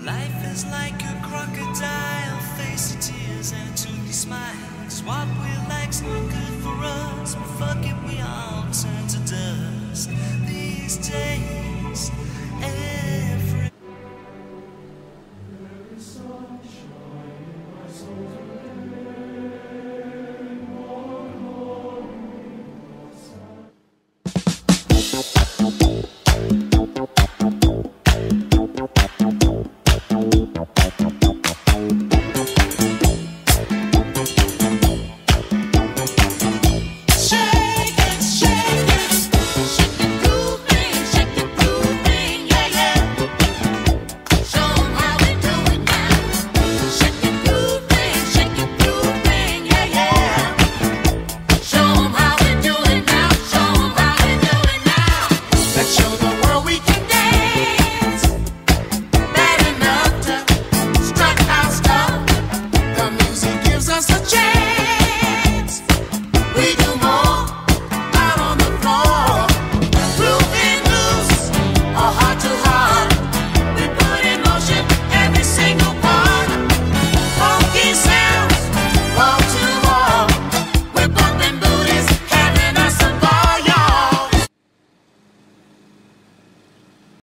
Life is like a crocodile, face the tears and to the smiles. What we like's not good for us, but fuck it, we all turn to dust these days.